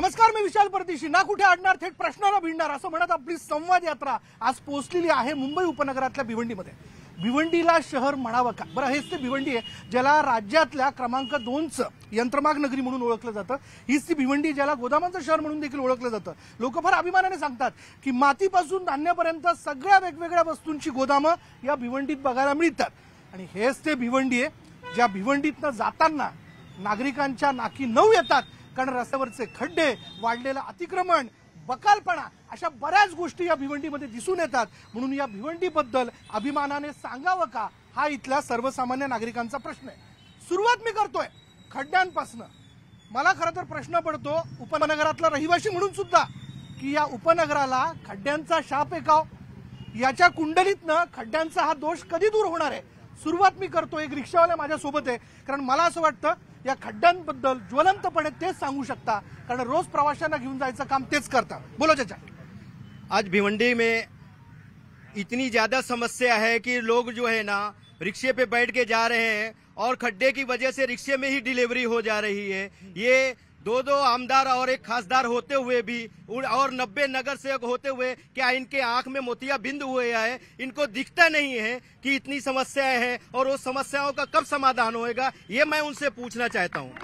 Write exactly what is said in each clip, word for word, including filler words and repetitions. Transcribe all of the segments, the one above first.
नमस्कार, मी विशाल परदेशी. ना कुठे अडणार, थेट प्रश्नाला भिडणार असं म्हणत आपली संवाद यात्रा आज पोहोचलेली आहे मुंबई उपनगरातल्या भिवंडीमध्ये. भिवंडीला शहर म्हणावं का? बरं, हेच ते भिवंडी आहे ज्याला राज्यातल्या क्रमांक दोनचं यंत्रमाग नगरी म्हणून ओळखलं जातं. हीच ती भिवंडी ज्याला गोदामांचं शहर म्हणून देखील ओळखलं जातं. लोक फार अभिमानाने सांगतात की मातीपासून धान्यापर्यंत सगळ्या वेगवेगळ्या वस्तूंची गोदामं या भिवंडीत बघायला मिळतात. आणि हेच ते भिवंडी आहे ज्या भिवंडीतनं जाताना नागरिकांच्या नाकी नऊ येतात, कारण रस्त्यावरचे खड्डे, वाढलेलं अतिक्रमण, बकालपणा अशा बऱ्याच गोष्टी या भिवंडीमध्ये दिसून येतात. म्हणून या भिवंडीबद्दल अभिमानाने सांगावं का, हा इथल्या सर्वसामान्य नागरिकांचा प्रश्न आहे. सुरुवात मी करतोय खड्ड्यांपासून. मला खरं तर प्रश्न पडतो उपनगरातला रहिवासी म्हणून सुद्धा की या उपनगराला खड्ड्यांचा शाप आहे का? याच्या कुंडलीतनं खड्ड्यांचा हा दोष कधी दूर होणार आहे? सुरुवात मी करतो. एक रिक्षावाला माझ्या सोबत आहे, कारण मला असं वाटतं या खड्ड्यांबद्दल ज्वलंतपणे तेच सांगू शकता, कारण रोज प्रवाशांना घेऊन जायचं काम तेच करता. बोलो चाचा. आज भिवंडी में इतनी ज्यादा समस्या है कि लोग जो है ना रिक्शे पे बैठ के जा रहे हैं और खड्डे की वजह से रिक्शे में ही डिलीवरी हो जा रही है. ये दो दो आमदार और एक खासदार होते हुए भी और नब्बे नगर सेवक होते हुए क्या इनके आंख में मोतिया बिंद हुए है? इनको दिखता नहीं है कि इतनी समस्याएं हैं और उस समस्याओं का कब समाधान होएगा, ये मैं उनसे पूछना चाहता हूं.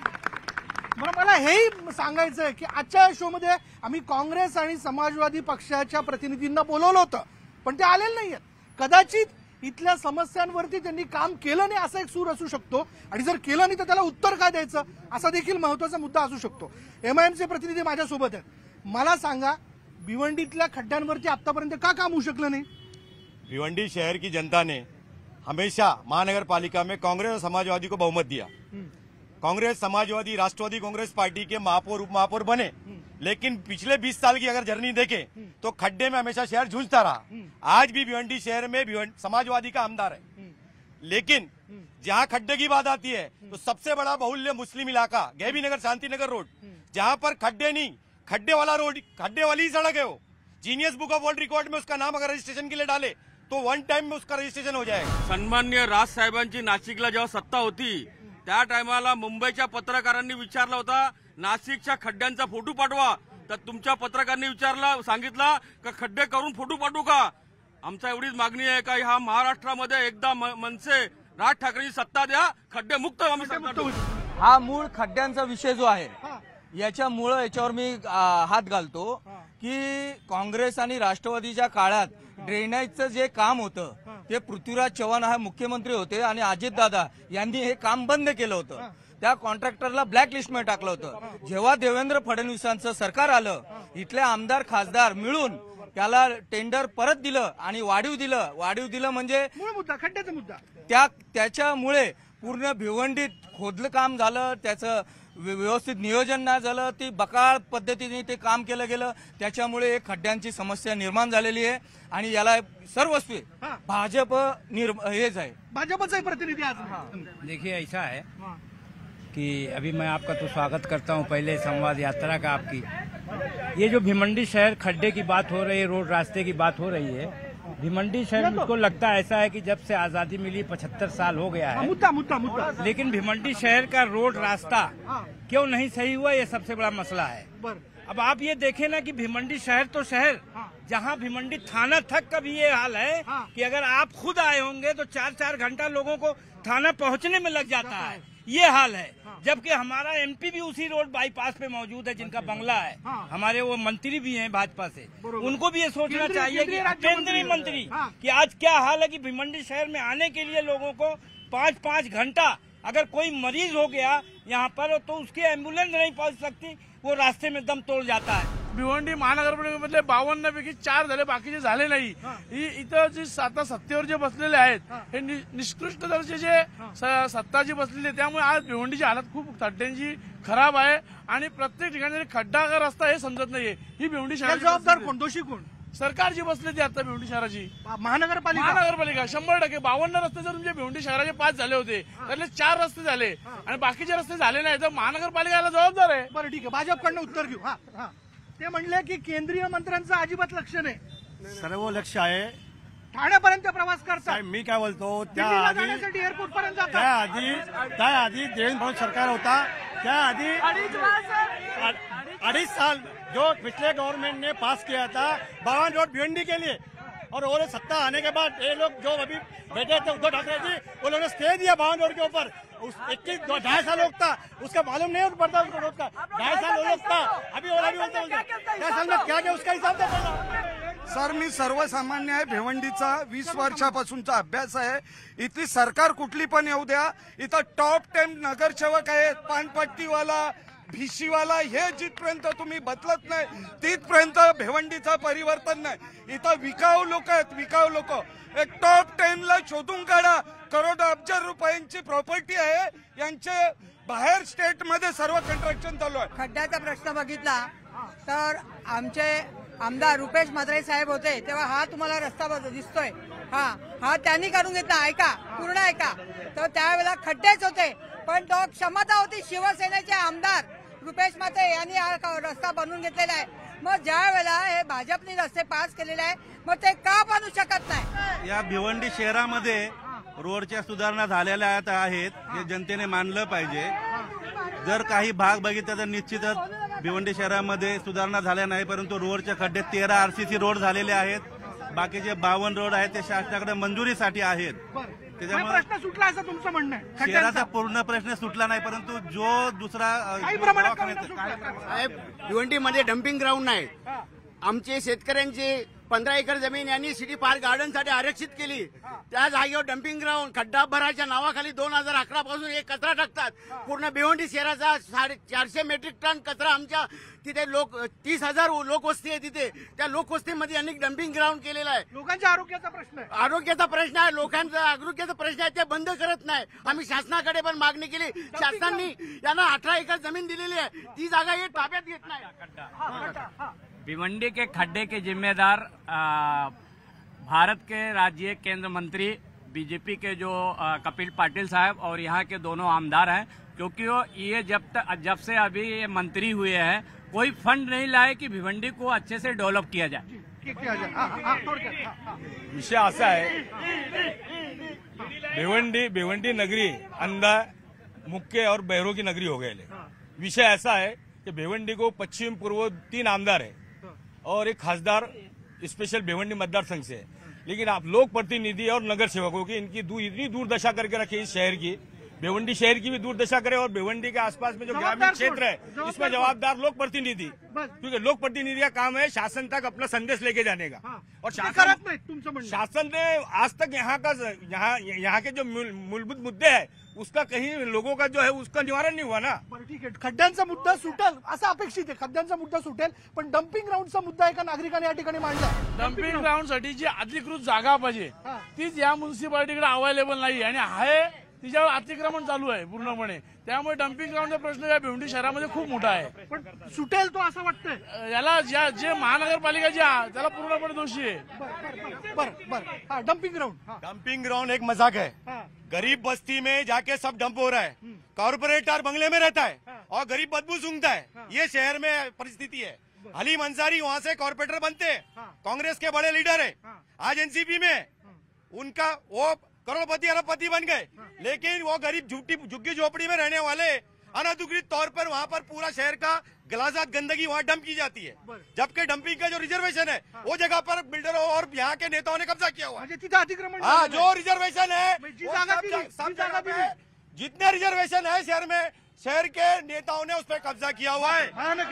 मला हेही सांगायचं आहे की आजच्या शो मध्ये आम्ही काँग्रेस आणि समाजवादी पक्षाच्या प्रतिनिधींना बोलवलं होतं, पण ते आलेले नाहीयेत. कदाचित इथल्या समस्यांवरती त्यांनी काम केलं नाही असा एक सूर असू शकतो, आणि जर केलं नाही तर त्याला उत्तर काय द्यायचं असा देखील महत्वाचा मुद्दा असू शकतो. एमआयएमचे प्रतिनिधी माझ्यासोबत आहेत. मला सांगा, भिवंडीतल्या खड्ड्यांवरती आतापर्यंत का काम होऊ शकलं नाही? भिवंडी शहर की जनता ने हमेशा महानगर पालिका में कांग्रेस और समाजवादी को बहुमत दिया. कांग्रेस, समाजवादी, राष्ट्रवादी कांग्रेस पार्टी के महापौर, उप महापौर बने, लेकिन पिछले बीस साल की अगर जर्नी देखें तो खड्डे में हमेशा शहर जूझता रहा. आज भी भिवंडी शहर में समाजवादी का आमदार है, लेकिन जहां खड्डे की बात आती है तो सबसे बड़ा बहुल्य मुस्लिम इलाका गैबी नगर, शांति नगर रोड, जहां पर खड्डे नहीं, खड्डे वाला रोड, खड्डे वाली ही सड़क है. वो genius book of world record में उसका नाम अगर रजिस्ट्रेशन के लिए डाले तो वन टाइम में उसका रजिस्ट्रेशन हो जाएगा. सन्मान्य राज साहेबांची नाशिकला जेव्हा सत्ता होती त्या टायमाला मुंबईच्या पत्रकारांनी विचारला होता नाशिकच्या खड्ड्यांचा फोटो पाठवा, तर तुमच्या पत्रकारांनी विचारला सांगितला का खड्डे करून फोटो पाठवू का? आमचा एवढीच मागणी आहे का ह्या महाराष्ट्रामध्ये एकदा मनसे राज ठाकरेंची सत्ता द्या, खड्डे मुक्त आम्ही. हा मूळ खड्ड्यांचा विषय जो आहे याच्यामुळं याच्यावर मी हात घालतो की काँग्रेस आणि राष्ट्रवादीच्या काळात ड्रेनेजचं जे काम होतं ते पृथ्वीराज चव्हाण हा मुख्यमंत्री होते आणि अजितदादा यांनी हे काम बंद केलं होतं. त्या कॉन्ट्रॅक्टरला ब्लॅक लिस्टमध्ये टाकलं होतं. जेव्हा देवेंद्र फडणवीसांचं सरकार आलं, इथले आमदार खासदार मिळून त्याला टेंडर परत दिलं आणि वाढीव दिलं. वाढीव दिलं म्हणजे मूळ मुद्दा खड्ड्याचा मुद्दा. त्या त्याच्यामुळे पूर्ण भिवंडीत खोदलं काम झालं, त्याचं व्यवस्थित नियोजन नाही झालं, ती बकाळ पद्धतीने ते काम केलं गेलं. त्याच्यामुळे एक खड्ड्यांची समस्या निर्माण झालेली आहे आणि याला सर्वस्वी भाजप हेच आहे, भाजपचा प्रतिनिधी आज. देखिए ऐसा है कि अभी मैं आपका तो स्वागत करता हूं पहले संवाद यात्रा का आपकी. ये जो भिवंडी शहर खड्डे की बात हो रही है, रोड रास्ते की बात हो रही है, भिवंडी शहर मुझको लगता ऐसा है कि जब से आजादी मिली पचहत्तर साल हो गया है, मुद्दा मुद्दा मुद्दा लेकिन भिवंडी शहर का रोड रास्ता क्यों नहीं सही हुआ, ये सबसे बड़ा मसला है. अब आप ये देखें ना कि भिवंडी शहर तो शहर, जहाँ भिवंडी थाना तक का भी ये हाल है कि अगर आप खुद आए होंगे तो चार चार घंटा लोगों को थाना पहुँचने में लग जाता है. ये हाल है. जबकि हमारा एमपी भी उसी रोड बाईपास पे मौजूद है, जिनका बंगला है. हमारे वो मंत्री भी हैं भाजपा से, उनको भी ये सोचना चाहिए कि केंद्रीय मंत्री कि आज क्या हाल है कि भिवंडी शहर में आने के लिए लोगों को पाँच पाँच घंटा, अगर कोई मरीज हो गया यहाँ पर तो उसकी एम्बुलेंस नहीं पहुँच सकती, वो रास्ते में दम तोड़ जाता है. भिवंडी महानगरपालिकेमधले बावन्न पैकी चार झाले, बाकीचे झाले नाही. इथं जी आता सत्तेवर जे बसलेले आहेत हे निष्कृष्ट दर्जाचे सत्ता जी बसलेली, त्यामुळे आज भिवंडीची हालत खूप खड्ड्यांची खराब आहे आणि प्रत्येक ठिकाणी खड्डा का रस्ता हे समजत नाहीये. ही भिवंडी शहर जबाबदार कोण, दोषी कोण? सरकार जी बसली ती आता भिवंडी शहराची महानगरपालिका. महानगरपालिका शंभर टक्के. बावन्न रस्ते जर तुमचे भिवंडी शहराचे पाच झाले होते त्यातले चार रस्ते झाले आणि बाकीचे रस्ते झाले नाही, तर महानगरपालिकाला जबाबदार आहे. बरं ठीक आहे, भाजपकडनं उत्तर घेऊ. हा हा ते म्हणले की केंद्रीय मंत्र्यांचं अजिबात लक्ष नाही. सर्व लक्ष आहे. ठाण्यापर्यंत प्रवास करतात. मी काय बोलतो, दिल्लीला जाण्यासाठी एअरपोर्ट पर्यंत जातात. त्याआधी त्याआधी देवेंद्र फडणवीस सरकार होता, त्याआधी अढ़ाई साल जो पिछले गवर्नमेंट ने पास किया था बावन रोड भिवंडी के लिए, और वो सत्ता आने के बाद ये लोग जो अभी बैठे थे उद्धव ठाकरे जी, वो लोगों ने स्टे दिया बावन रोड के ऊपर। उस इक्कीस ढाई साल लोग था, उसका मालूम नहीं पड़ता उसको रोड का, ढाई साल लोग था। अभी और अभी बोलते बोलते ढाई साल में क्या क्या उसका हिसाब देता। सर, मी सर्वसामान्य आहे, भिवंडीचा वीस वर्षापासूनचा अभ्यास आहे। इथली सरकार कुठली पण येऊ द्या, इथं टॉप टेन नगरसेवक आहेत, पानपट्टीवाला, भिशीवाला, हे जिथपर्यंत तुम्ही बदलत नाही तिथपर्यंत भिवंडीचं परिवर्तन नाही। इथं विकाऊ लोक आहेत, विकाऊ लोक। एक टॉप टेन ला शोधून काढा, करोड अब्ज रुपयांची प्रॉपर्टी आहे यांचे, बाहेर स्टेट मध्ये सर्व कंस्ट्रक्शन चालू आहे। खड्ड्याचा प्रश्न बघितला तर आमचे आमदार रुपेश म्हात्रे साहेब होते तेव्हा हा तुम्हाला रस्ता दिसतोय, हा हा त्यांनी करून घेतला, ऐका पूर्ण ऐका। तर त्यावेळेला खड्डेच होते, पण तो क्षमता होती शिवसेनेचे आमदार रुपेश म्हात्रे यांनी हा रस्ता बनवून घेतलेला आहे। मग ज्या वेळेला हे भाजपने रस्ते पास केलेले आहे, मग ते का बनवू शकत नाही? या भिवंडी शहरामध्ये रोडच्या सुधारणा झालेल्या आहेत, हे जनतेने मानलं पाहिजे। जर काही भाग बघितला तर निश्चितच भिवंडी शहरामध्ये सुधारणा झाल्या नाही, परंतु रोडचे खड्डे तेरा आरसीसी रोड झालेले आहेत, बाकीचे बावन रोड आहेत ते शासनाकडे मंजुरीसाठी आहेत। त्याच्यामुळे प्रश्न सुटला असं तुमचं म्हणणं आहे? शहराचा पूर्ण प्रश्न सुटला नाही, परंतु जो दुसरा काही प्रमाणात का होईना सुटला. साहेब, भिवंडीमध्ये डम्पिंग ग्राउंड नाही। आमचे शेतकऱ्यांची पंधरा एकर जमीन यांनी सिटी पार्क गार्डन साठी आरक्षित केली, त्या जागेवर डम्पिंग ग्राउंड खड्डा भराच्या नावाखाली दोन हजार अकरा पासून एक कचरा टाकतात। पूर्ण भिवंडी शहराचा साडे चारशे मेट्रिक टन कचरा आमच्या तिथे लोक तीस हजार लोकवस्ती आहे तिथे, त्या लोकवस्तीमध्ये अनेक डम्पिंग ग्राउंड केलेला आहे। लोकांच्या आरोग्याचा प्रश्न आहे, आरोग्याचा प्रश्न आहे, लोकांचा आरोग्याचा प्रश्न आहे, ते बंद करत नाही। आम्ही शासनाकडे पण मागणी केली, शासनाने यांना अठरा एकर जमीन दिलेली आहे, ती जागा हे ताब्यात घेत नाही। भिवंडी के खड्डे के जिम्मेदार आ, भारत के राज्य केंद्र मंत्री बीजेपी के जो आ, कपिल पाटिल साहब और यहाँ के दोनों आमदार हैं, क्योंकि वो ये जब तक जब से अभी ये मंत्री हुए हैं कोई फंड नहीं लाए कि भिवंडी को अच्छे से डेवलप किया जाए। विषय असा आहे, भिवंडी भिवंडी नगरी अंधा मुख्य और बहरों की नगरी हो गए। विषय ऐसा है कि भिवंडी को पश्चिम पूर्व तीन आमदार है और एक खासदार स्पेशल भिवंडी मतदार संघ से है, लेकिन आप लोक प्रतिनिधि और नगर सेवकों की इनकी दूर इतनी दूरदशा करके रखी इस शहर की, भिवंडी शहर की भी दूरदशा करे और भिवंडी के आसपास में जो ग्रामीण क्षेत्र है इसमें जवाबदार लोक प्रतिनिधि, क्योंकि लोक प्रतिनिधि का काम है शासन तक अपना संदेश लेके जाने का। और शासन शासन ने आज तक यहाँ का यहाँ यहाँ के जो मूलभूत मुद्दे है उसका कहीं लोगों का जो है उसका निवारण नहीं हुआ ना। ठीक आहे, खड्ड्यांचा मुद्दा सुटेल असं अपेक्षित आहे, खड्ड्यांचा मुद्दा सुटेल, पण डम्पिंग ग्राउंडचा मुद्दा एका नागरिकाने या ठिकाणी मांडला। डम्पिंग ग्राउंड साठी जी अधिकृत जागा पाहिजे तीच या म्युन्सिपालिटीकडे अवेलेबल नाही आणि आहे तिच्यावर अतिक्रमण चालू आहे पूर्णपणे, त्यामुळे डम्पिंग ग्राउंडचा प्रश्न या भिवंडी शहरामध्ये खूप मोठा आहे। पण सुटेल तो असं वाटतंय? याला ज्या जे महानगरपालिका जी आहे त्याला पूर्णपणे दोषी आहे। बर बर हाँ, डंपिंग ग्राउंड डंपिंग ग्राउंड एक मजाक है। गरीब बस्ती में जाके सब डंप हो रहा है, कॉर्पोरेटर बंगले में रहता है और गरीब बदबू सूंघता है, ये शहर में परिस्थिति है। हलीम अंसारी वहाँ से कॉर्पोरेटर बनते हैं, कांग्रेस के बड़े लीडर है, आज एनसीपी में उनका वो करोड़पति अरबपति बन गए, लेकिन वो गरीब झुग्गी झुग्गी झोपड़ी में रहने वाले अनधिकृत तौर पर वहाँ पर पूरा शहर का गलाजात गंदगी वहाँ डंप की जाती है, जबकि डंपिंग का जो रिजर्वेशन है वो जगह पर बिल्डरों और यहाँ के नेताओं ने कब्जा किया हुआ है। अतिक्रमण हाँ, जो रिजर्वेशन है सब जगह पे जितने रिजर्वेशन है शहर में, शहर के नेताओं ने उस पर कब्जा किया हुआ है।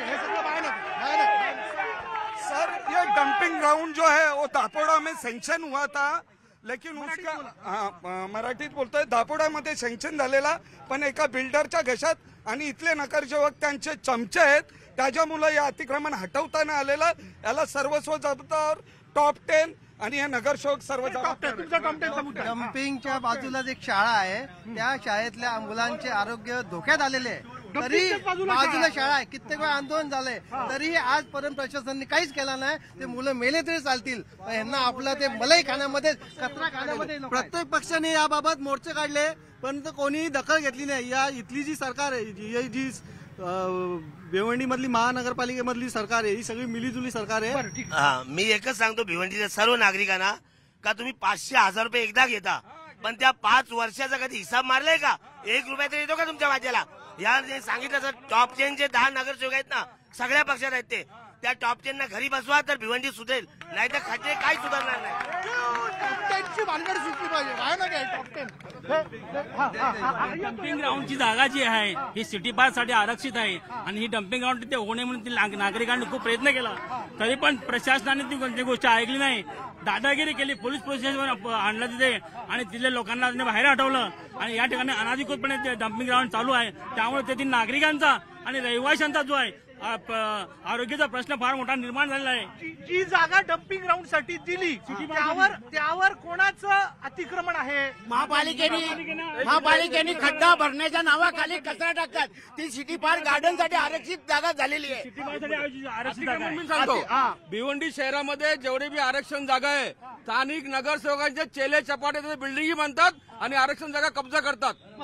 सर, ये डंपिंग ग्राउंड जो है वो दापोड़ा में सेंक्शन हुआ था, लेकिन उसका हाँ मराठीत बोलतोय, दापोडामध्ये सँक्शन झालेला पण एका बिल्डरच्या घशात आणि इथले नगरसेवक त्यांचे चमचे आहेत, त्याच्यामुळे या अतिक्रमण हटवताना आलेलं, याला सर्वस्व जबाबदार टॉप टेन आणि हे नगरसेवक सर्व जबाबदार। डम्पिंगच्या बाजूला एक शाळा आहे, त्या शाळेतल्या मुलांचे आरोग्य धोक्यात आलेले आहे, तरी बाजूला शाळा आहे, कित्येक वेळा आंदोलन झालंय तरीही आजपर्यंत प्रशासनाने काहीच केलं नाही। ते मुलं मेले तरी चालतील, यांना आपलं ते मलाई खाण्यामध्ये कचरा खाण्यामध्ये प्रत्येक पक्षाने याबाबत मोर्चे काढले, पण कोणीही दखल घेतली नाही। या इथली जी सरकार आहे, जी भिवंडी मधली महानगरपालिकेमधली सरकार आहे, ही सगळी मिलीजुली सरकार आहे। हा, मी एकच सांगतो भिवंडीच्या सर्व नागरिकांना का तुम्ही पाचशे हजार रुपये एकदा घेता, पण त्या पाच वर्षाचा कधी हिसाब मारलाय का? एक रुपया तरी येतो का तुमच्या वाट्याला? या सांगितलं सर, टॉप टेन जे दहा नगरसेवक आहेत ना सगळ्या पक्षात आहेत ते त्या टॉप टेन ना घरी बसवा तर भिवंडी सुधरेल, नाही तर खड्डे काही सुधारणार नाही. टॉप टेनची भानगड सुटली पाहिजे. आहे ना काय टॉप टेन? डम्पिंग ग्राउंडची जागा जी आहे ही सिटी पार्क साठी आरक्षित आहे आणि ही डम्पिंग ग्राउंड तिथे होणे म्हणून ती नाग- नागरिकांनी खूप प्रयत्न केला, तरी पण प्रशासनाने ती कोणती गोष्ट ऐकली नाही. दादागिरी केली, पोलीस प्रशासन आणलं तिथे आणि तिथल्या लोकांना तिने बाहेर हटवलं आणि या ठिकाणी अनाधिकृतपणे ते डम्पिंग ग्राउंड चालू आहे. त्यामुळे तेथील नागरिकांचा आणि रहिवाशांचा जो आहे आरोग्याचा प्रश्न फार मोठा निर्माण झालेला आहे. जी जागा डम्पिंग ग्राउंड साठी दिली त्यावर त्यावर कोणाचं अतिक्रमण आहे? महापालिकेने महापालिकेने खड्डा भरण्याच्या नावाखाली कचरा टाकतात. ती सिटी पार्क गार्डन साठी आरक्षित जागा झालेली आहे. अतिक्रमण मी सांगतो, भिवंडी शहरामध्ये जेवढी बी आरक्षण जागा आहे स्थानिक नगरसेवकांचे चेले चपाटे बिल्डिंग बांधतात आणि आरक्षण जागा कब्जा करतात.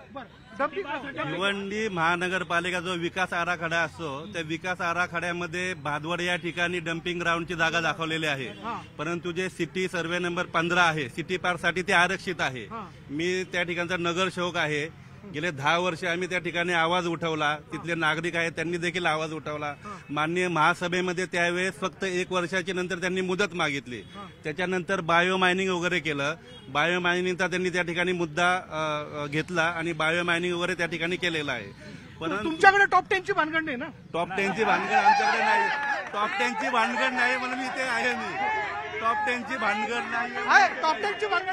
भिवंडी महानगरपालिका जो विकास आराखडा असतो त्या विकास आराखड्यामध्ये भादवड या ठिकाणी डम्पिंग ग्राउंडची जागा दाखवलेली आहे, परंतु जे सिटी सर्वे नंबर पंधरा आहे सिटी पार्क साठी ते आरक्षित आहे. मी त्या ठिकाणचा नगरसेवक आहे. गेले दहा वर्ष आम्ही त्या ठिकाणी आवाज उठवला, तिथले नागरिक आहेत त्यांनी देखील आवाज उठवला. माननीय महासभेमध्ये त्यावेळेस फक्त एक वर्षाची नंतर त्यांनी मुदत मागितली. त्याच्यानंतर बायो मायनिंग वगैरे केलं. बायो मायनिंगचा त्यांनी त्या ठिकाणी मुद्दा अ, घेतला आणि बायो मायनिंग वगैरे त्या ठिकाणी केलेलं आहे. परंतु तुमच्याकडे टॉप टेनची भानगड नाही ना? टॉप टेनची भानगड आमच्याकडे नाही. टॉप टेनची भानगड नाही म्हणून इथे आहे मी. टॉप टेनची भानगड नाही. टॉप टेनची भानगड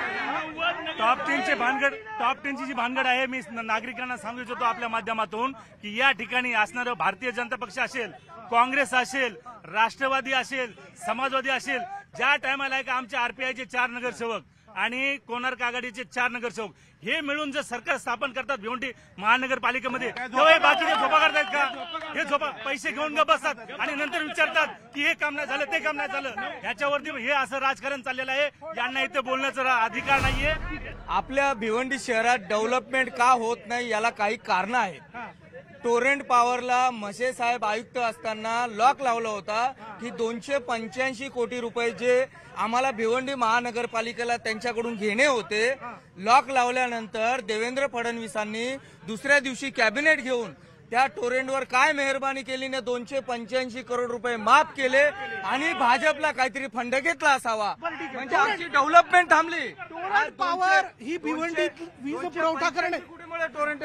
म्हटलं. टॉप टेनची भानगड टॉप टेनची जी भानगड आहे, मी नागरिकांना सांगू इच्छितो आपल्या माध्यमातून की या ठिकाणी असणारं भारतीय जनता पक्ष असेल, काँग्रेस असेल, राष्ट्रवादी असेल, समाजवादी असेल, ज्या टायमाला आहे का आमच्या आरपीआयचे चार नगरसेवक आणि कोणार्क आघाडीचे चार नगरसेवक हे मिळून जर सरकार स्थापन करतात भिवंडी महानगरपालिकेमध्ये, तेव्हा बाकीचे झोपा करतायत का? हे झोपा पैसे घेऊन ग बसतात आणि नंतर विचारतात की हे काम नाही झालं, ते काम नाही झालं. ह्याच्यावरती हे असं राजकारण चाललेलं आहे. यांना इथे बोलण्याचा अधिकार नाहीये. आपल्या भिवंडी शहरात डेव्हलपमेंट का होत नाही याला काही कारण आहेत. टोरेंट पॉवरला म्हसे साहेब आयुक्त असताना लॉक लावला होता की दोनशे पंच्याऐंशी कोटी रुपये जे आम्हाला भिवंडी महानगरपालिकेला त्यांच्याकडून घेणे होते, लॉक लावल्यानंतर देवेंद्र फडणवीसांनी दुसऱ्या दिवशी कॅबिनेट घेऊन त्या टोरेंटवर काय मेहरबानी केली ने दोनशे पंच्याऐंशी करोड रुपये माफ केले आणि भाजपला काहीतरी फंड घेतला असावा म्हणजे आमची डेव्हलपमेंट थांबली. टोरेंट पॉवर ही भिवंडीत वीज पुरवठा करणे टोरेंट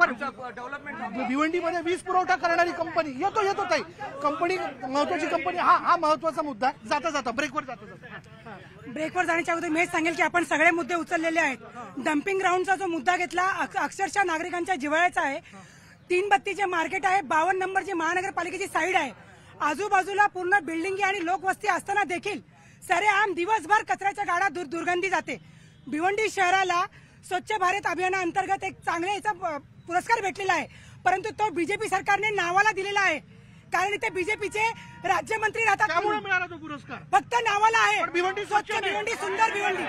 डेव्हलपमेंट भिवंडीमध्ये वीज पुरवठा करणारी कंपनी येतो येतो ताई कंपनी महत्वाची कंपनी हा हा महत्वाचा मुद्दा आहे. जाता जाता ब्रेकवर जाता जाता ब्रेकवर जाण्याच्या अगोदर मी सांगेल की आपण सगळे मुद्दे उचललेले आहेत. डम्पिंग ग्राउंडचा जो मुद्दा घेतला अक्षरशः नागरिकांच्या जिव्हाळ्याचा आहे. तीन बत्तीचे मार्केट आहे, बावन्न नंबरची महानगरपालिकेची साईड आहे, आजूबाजूला पूर्ण बिल्डिंगी आणि लोकवस्ती असताना देखील सरेआम दिवसभर कचऱ्याच्या गाड्या दुर दुर्गंधी जाते. भिवंडी शहराला स्वच्छ भारत अभियानाअंतर्गत एक चांगल्या याचा पुरस्कार भेटलेला आहे, परंतु तो बीजेपी सरकारने नावाला दिलेला आहे कारण इथे बीजेपीचे राज्यमंत्री राहतात. त्यामुळे मिळाला तो पुरस्कार फक्त नावाला आहे. भिवंडी स्वच्छ भिवंडी, सुंदर भिवंडी.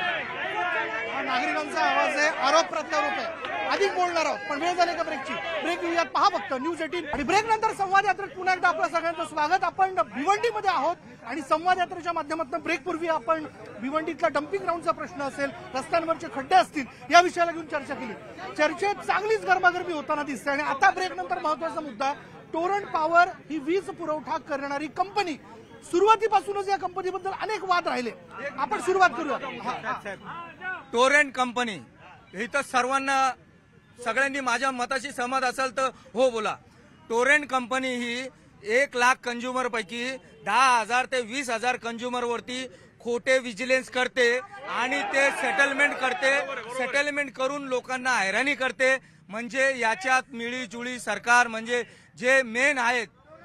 हा नागरिकांचा आवाज आहे, आरोप प्रत्यारोप आहे. अधिक बोलणार आहोत पण वेळ झाली का ब्रेकची? ब्रेक घेऊयात. पहा फक्त न्यूज एटीन आणि ब्रेक नंतर संवाद यात्रेत पुन्हा एकदा आपल्या सगळ्यांचं स्वागत. आपण भिवंडीमध्ये आहोत आणि संवाद यात्रेच्या माध्यमातून ब्रेक पूर्वी आपण भिवंडीतला डम्पिंग ग्राउंडचा प्रश्न असेल, रस्त्यांवरचे खड्डे असतील या विषयाला घेऊन चर्चा केली. चर्चेत चांगलीच गरमागरमी होताना दिसते आणि आता ब्रेक नंतर महत्वाचा मुद्दा टोरेंट पॉवर ही वीज पुरवठा करणारी कंपनी. सुरुवातीपासूनच या कंपनीबद्दल अनेक वाद राहिले. आपण सुरुवात करूया. टोरेंट कंपनी ही तर सर्वांना सगळ्यांनी माझ्या मताशी सहमत असेल तर हो बोला. टोरेंट कंपनी ही एक लाख कंझ्युमर पैकी दहा हजार ते वीस हजार कंझ्युमर वरती खोटे विजिलन्स करते आणि ते सेटलमेंट करते. सेटलमेंट करून लोकांना हैराणी करते. म्हणजे याच्यात मिळीजुळी सरकार म्हणजे जे मेन आहेत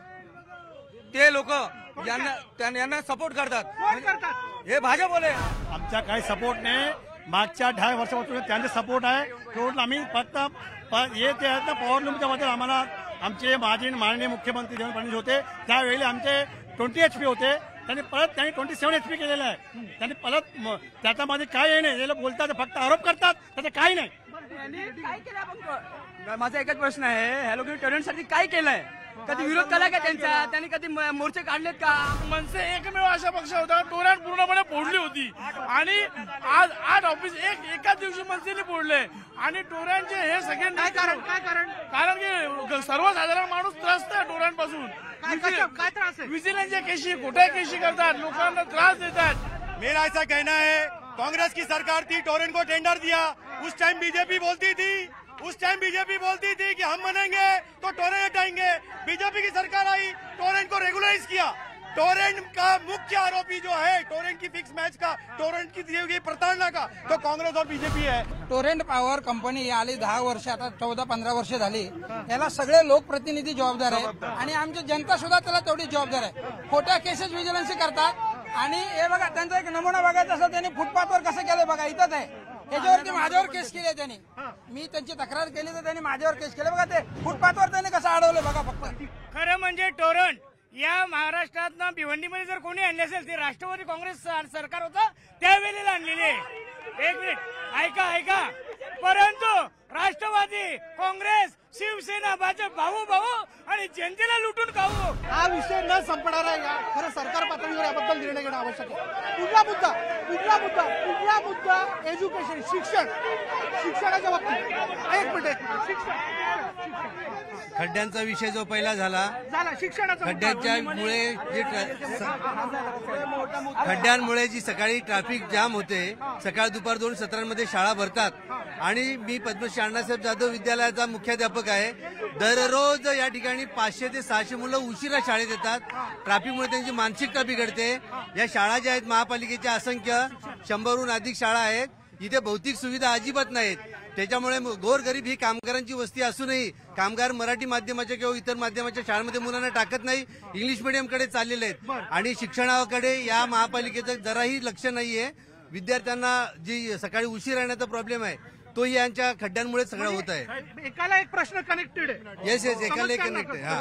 ते लोक यांना यांना सपोर्ट करतात. हे भाजप बोले आमचा काही सपोर्ट नाही. मागच्या दहा वर्षापासून त्यांचे सपोर्ट आहे. टोटल आम्ही फक्त येत आहेत ना पॉवर लूमच्या बद्दल आम्हाला आमचे माजी माननीय मुख्यमंत्री देवेंद्र फडणवीस होते त्यावेळी आमचे ट्वेंटी एच पी होते. त्यांनी परत त्यांनी ट्वेंटी सेव्हन एच पी केलेलं आहे. त्यांनी परत त्याच्यामध्ये काय नाही. हे लोक बोलतात फक्त आरोप करतात, त्याचं काही नाही. माझा एकच प्रश्न आहे, ह्या लोकांनी टोरेंटसाठी काय केलंय? कधी विरोध केला का त्यांचा? त्यांनी कधी म- मोर्चे काढलेत का? मनसे एकमेव असा पक्ष होता टोरांट पूर्णपणे फोडली होती आणि आज आठ ऑफिस एक एकाच दिवशी मनसेने फोडले आणि टोरांटचे हे सगळे काय कारण काय कारण कारण की सर्वसाधारण माणूस त्रस्त आहे टोरांट पासून. काय कशा- काय त्रास आहे? विजिलन्सच्या केशी खोट्या केशी करतात, लोकांना त्रास देतात. मेरा ऐसा कहना है, कांग्रेस की सरकार थी, टोरेंट को टेंडर दिया, उस टाइम बीजेपी बोलती थी उस टाइम बीजेपी बोलती थी कि हम मनाएंगे तो टोरेंट हटाएंगे। बीजेपी की सरकार आई, टोरेंट को रेगुलराइज किया। टोरेंट का मुख्य आरोपी जो है टोरेंट की फिक्स मैच का, टोरेंट की दी गई प्रताड़ना का, तो कांग्रेस और बीजेपी है। टोरेंट पॉवर कंपनी आली दहा वर्ष, आता चौदा पंधरा वर्ष झाली, याला सगळे लोकप्रतिनिधी जबाबदार आहेत आणि आमची जनता सुद्धा त्याला तेवढी जबाबदार आहे। खोट्या केसेस विजिलन्स करतात आणि हे बघा त्यांचा एक नमुना बघायचा असं त्यांनी फुटपाथवर कसं केलं बघा, इथंच आहे, याच्यावरती माझ्यावर केस केली आहे त्यांनी, मी त्यांची तक्रार केली तर त्यांनी माझ्यावर केस केली बघा, ते फुटपाथवर त्यांनी कसं अडवलं बघा फक्त। खरं म्हणजे टोरंट या महाराष्ट्रात भिवंडीमध्ये जर कोणी आणले असेल ते राष्ट्रवादी काँग्रेस सरकार होतं त्यावेळेला आणलेली आहे। एक मिनिट ऐका ऐका, परंतु राष्ट्रवादी काँग्रेस शिवसेना भाजप भाऊ भाऊ आणि जनतेला लुटून खाऊ हा विषय न संपणारा आहे यार, खरं सरकार पातळीवर याबद्दल निर्णय घेणं आवश्यक आहे। पुढला मुद्दा पुढला मुद्दा पुढला मुद्दा एज्युकेशन, शिक्षण, शिक्षणाच्या बाबतीत एक मिनिट शिक्षण खड्ड्यांचा विषय जो पहिला झाला, झाला शिक्षणाचा मुद्दा. खड्ड्यांच्या मुळे जे खड्ड्यांमुळे जी सकाळी ट्रॅफिक जाम होते, सकाळ दुपार दोन सत्रांमध्ये शाळा भरतात आणि मी पद्मश्री अण्णासाहेब जाधव विद्यालयाचा मुख्याध्यापक आहे। दररोज या ठिकाणी पाचशे ते सहाशे मुलं उशिरा शाळेत येतात, ट्रॅफिकमुळे त्यांची मानसिकता बिघडते। या शाळा ज्या आहेत महापालिकेच्या असंख्य शंभरहून अधिक शाळा आहेत, इथे भौतिक सुविधा अजिबात नाहीत, त्याच्यामुळे गोरगरीब ही कामगारांची वस्ती असूनही कामगार मराठी माध्यमाच्या किंवा इतर माध्यमाच्या शाळांमध्ये मुलांना टाकत नाही, इंग्लिश मिडियमकडे चाललेले आहेत आणि शिक्षणाकडे या महापालिकेचं जराही लक्ष नाहीये। विद्यार्थ्यांना जी सकाळी उशीर येण्याचा प्रॉब्लेम आहे तो यांच्या खड्ड्यांमुळे सगळं होत आहे। एकाला एक प्रश्न कनेक्टेड आहे। येस येस एकाला एक कनेक्टेड है।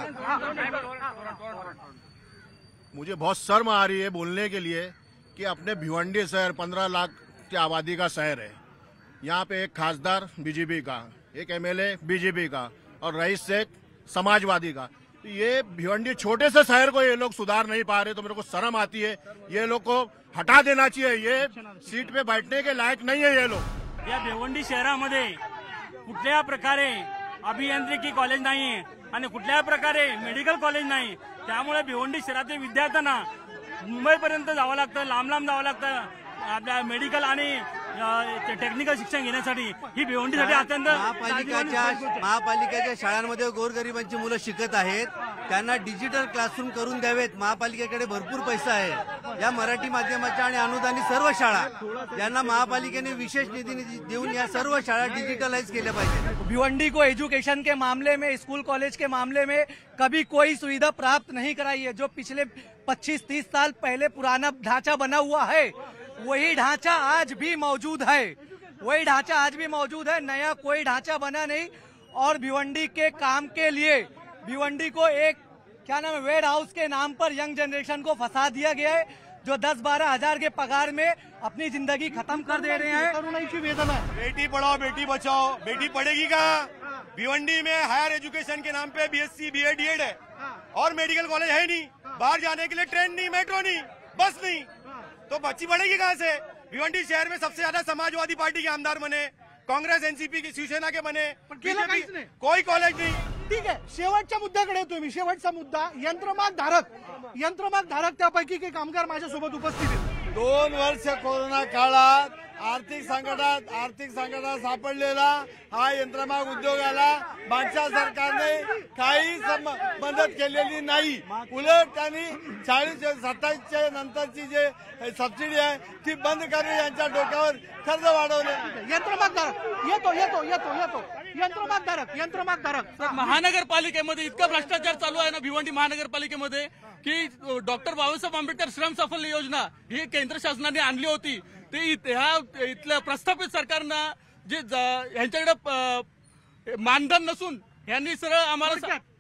मुझे बहुत शर्म आ रही है बोलने के लिए कि अपने भिवंडी शहर पंद्रह लाख की आबादी का शहर है, यहाँ पे एक खासदार बीजेपी का, एक एमएलए बीजेपी का और रईस शेख समाजवादी का। ये भिवंडी छोटे से शहर को ये लोग सुधार नहीं पा रहे, तो मेरे को शर्म आती है। ये लोग को हटा देना चाहिए, ये सीट पे बैठने के लायक नहीं है ये लोग। या भिवंडी शहरामध्ये कुठल्या प्रकारे अभियांत्रिकी कॉलेज नाही आणि कुठल्या प्रकारे मेडिकल कॉलेज नाही, त्यामुळे भिवंडी शहरातील विद्यार्थ्यांना मुंबईपर्यंत जावं लागतं, लांब लांब जावं लागतं आपल्या मेडिकल आणि टेक्निकल शिक्षण घेण्यासाठी। ही भिवंडीसाठी अत्यंत महापालिकेच्या महापालिकेच्या शाळांमध्ये गोरगरिबांची मुलं शिकत आहेत, त्यांना डिजिटल क्लासरूम करून द्यावेत। महापालिकेकडे भरपूर पैसा आहे, या मराठी माध्यमाच्या आणि अनुदानित सर्व शाळा यांना महापालिकेने विशेष निधी देऊन या सर्व शाळा डिजिटलाइज केल्या पाहिजे। भिवंडी को एजुकेशन के मामले में, स्कूल कॉलेज के मामले में कभी कोई सुविधा प्राप्त नहीं कराई है। जो पिछले पच्चीस तीस साल पहले पुराना ढांचा बना हुआ है वही ढांचा आज भी मौजूद है, वही ढांचा आज भी मौजूद है, नया कोई ढांचा बना नहीं। और भिवंडी के काम के लिए भिवंडी को एक क्या नाम है वेयर हाउस के नाम पर यंग जनरेशन को फंसा दिया गया है, जो दस बारह हजार के पगार में अपनी जिंदगी खत्म कर दे रहे हैं। तरुणाईची वेदना है। बेटी पढ़ाओ बेटी बचाओ, बेटी पढ़ेगी कहाँ? भिवंडी में हायर एजुकेशन के नाम पे बीएससी बीएड डीएड है और मेडिकल कॉलेज है नहीं, बाहर जाने के लिए ट्रेन नहीं, मेट्रो नहीं, बस नहीं, तो बच्ची बढ़ेगी कहाँ से? भिवंडी शहर में सबसे ज्यादा समाजवादी पार्टी के आमदार बने, कांग्रेस एनसीपी की शिवसेना के बने, बीजेपी कोई कॉलेज नहीं। ठीक आहे, शेवटच्या मुद्द्याकडे येतोय मी। शेवटचा मुद्दा यंत्रमाग धारक, यंत्रमाग धारक त्यापैकी काही कामगार माझ्यासोबत उपस्थित आहेत। दोन वर्ष कोरोना काळात आर्थिक संकटात आर्थिक संकटात सापडलेला हा यंत्रमाग उद्योगाला मागच्या सरकारने काही मदत केलेली नाही, उलट त्यांनी चाळीस सत्तावीसच्या नंतरची जे सबसिडी आहे ती बंद करून यांच्या डोक्यावर कर्ज वाढवले। यंत्रमाग धारक येतो येतो येतो येतो यंत्रमाग धारक यंत्रमाग धारक महानगरपालिकेमध्ये इतका भ्रष्टाचार चालू आहे ना भिवंडी महानगरपालिकेमध्ये की डॉक्टर बाबासाहेब आंबेडकर श्रम साफल्य योजना ही केंद्र शासनाने आणली होती, ते ह्या इथल्या प्रस्थापित सरकारनं जे यांच्याकडे मानधन नसून यांनी सरळ आम्हाला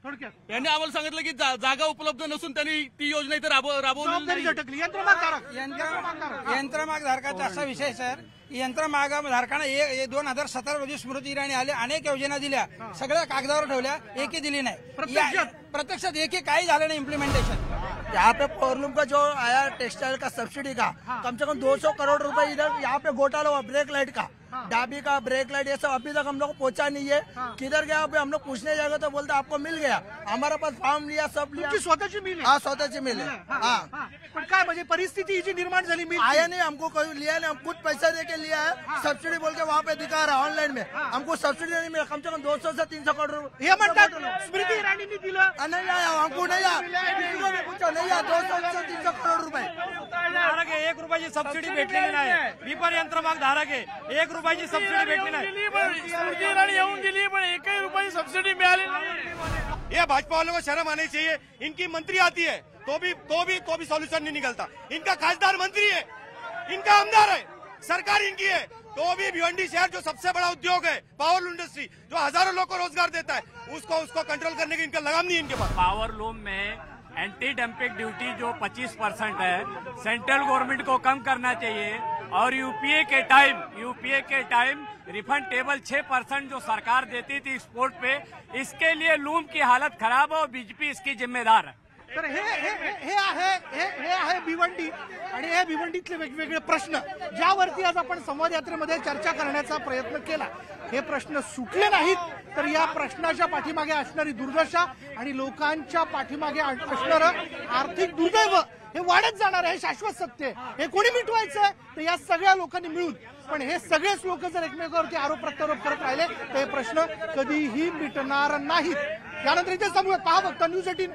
थोडक्यात यांनी आम्हाला सांगितलं की जा- जागा उपलब्ध नसून त्यांनी ती योजना इथे राबव- राबवली जबाबदारी नाही. झटकली. यंत्रमागधारक यंत्र यंत्रमाग धारकाचा असा विषय सर, यंत्रमाग धारकांना दोन हजार सतरा रोजी स्मृती इराणी आले, अनेक योजना दिल्या, सगळ्या कागदावर ठेवल्या, एकही दिली नाही. या- प्रत्यक्षात एकही काही झालं नाही इम्प्लिमेंटेशन. यहाँ पे पॉवरलूम का जो आया टेक्सटाइल का सब्सिडी का कम से कम दो सौ करोड़ रुपए इधर यहाँ पे घोटाला हुआ, ब्रेक लाइट का, डाबी का ब्रेक लाइट, ये सब अभी तक हम लोग को पहुंचा नहीं है. किधर गया अभी हम लोग पूछने जाएंगे तो बोलते आपको मिल गया. हमारा पास फॉर्म लिया, सब लिया. तुमची स्वतःची मिल आहे? हाँ स्वतःची मिल है. हाँ पण काय म्हणजे परिस्थिती जी निर्माण झाली मिल आया नहीं, हमको कोई लिया नहीं, हम खुद पैसा दे के लिया है. सब्सिडी बोल के वहाँ पे दिखा रहा है ऑनलाइन में, हमको सब्सिडी नहीं मिला. कम से कम दो सौ से तीन सौ करोड़ रुपए हे म्हणतात स्मृती इराणींनी दिलं. नहीं आया, हमको नहीं आया, पूछो नहीं आया. दो सौ से तीन सौ करोड़ रुपए धारक आहे, एक रुपयाची सबसिडी भेटलेली नाही. मी पण यंत्रमाग धारक आहे, एक रुपयाची सबसिडी भेटली नाही. दिली पण स्मृती इराणी येऊन दिली पण एकही रुपयाची सबसिडी मिळाली नाही. ये भाजपा वालों को शर्म आनी चाहिए. इनकी मंत्री आती है तो भी तो भी तो भी सॉल्यूशन नहीं निकलता. इनका खासदार मंत्री है, इनका आमदार है, सरकार इनकी है, तो भी भिवंडी शहर जो सबसे बड़ा उद्योग है पावर इंडस्ट्री, जो हजारों लोगों को रोजगार देता है, उसको उसको कंट्रोल करने की इनका लगाम नहीं इनके पास. पावर लूम में एंटी डंपिंग ड्यूटी जो पच्चीस परसेंट है, सेंट्रल गवर्नमेंट को कम करना चाहिए. और यूपीए के टाइम यूपीए के टाइम रिफंड टेबल छह परसेंट जो सरकार देती थी एक्सपोर्ट पे, इसके लिए लूम की हालत खराब है और बीजेपी इसकी जिम्मेदार है. तर हे हे हे- हे आहे हे हे आहे भिवंडी आणि हे भिवंडीतले वेगवेगळे प्रश्न ज्यावरती आज आपण संवाद यात्रेमध्ये चर्चा करण्याचा प्रयत्न केला. हे प्रश्न सुटले नाहीत तर या प्रश्नाच्या पाठीमागे असणारी दुर्दशा आणि लोकांच्या पाठीमागे असणारं आर्थिक दुर्दैव हे वाढत जाणार आहे. शाश्वत सत्य हे कोणी मिटवायचं आहे तर या सगळ्या लोकांनी मिळून. पण हे सगळेच लोक जर एकमेकावरती आरोप प्रत्यारोप करत राहिले तर हे प्रश्न कधीही मिटणार नाहीत. यानंतर इथे थांबूयात. पहा फक्त न्यूज एटीन.